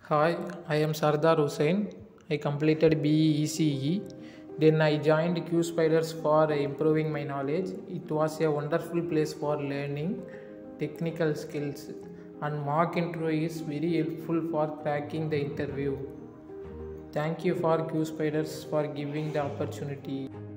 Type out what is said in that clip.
Hi, I am Sardhar Hussein. I completed BE ECE. Then I joined QSpiders for improving my knowledge. It was a wonderful place for learning technical skills, and mock interview is very helpful for cracking the interview. Thank you for QSpiders for giving the opportunity.